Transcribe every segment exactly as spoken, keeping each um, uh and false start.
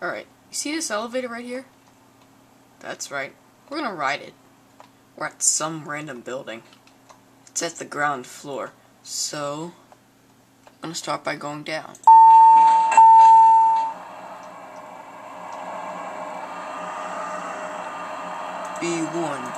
Alright, you see this elevator right here? That's right. We're gonna ride it. We're at some random building. It's at the ground floor. So, I'm gonna start by going down. B one.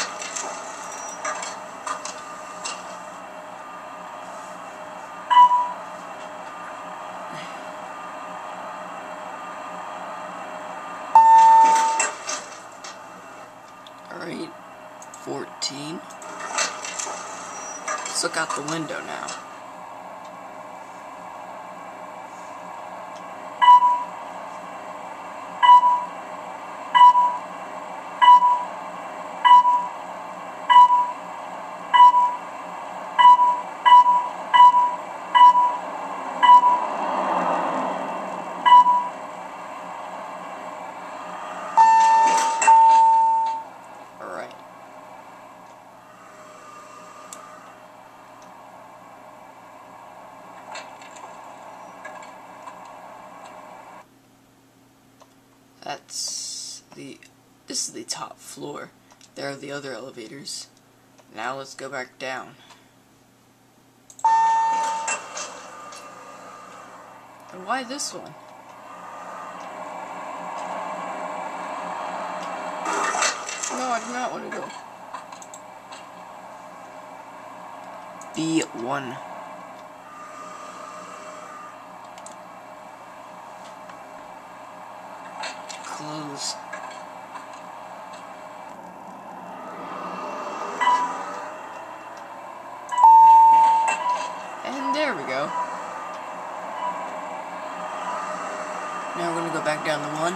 Alright, fourteen. Let's look out the window now. Alright. That's the, this is the top floor. There are the other elevators. Now let's go back down. And why this one? No, I do not want to go. B one. Close. And there we go. Now we're gonna go back down the one.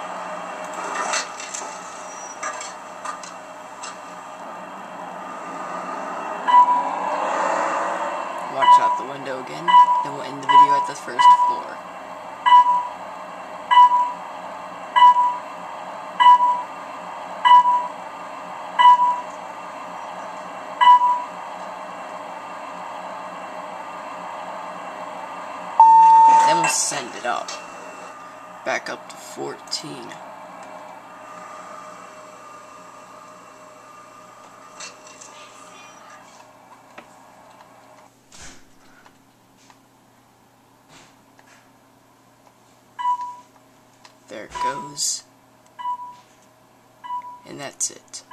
Watch out the window again. Then we'll end the video at the first floor. Then we'll send it up. Back up to fourteen. There it goes. And that's it.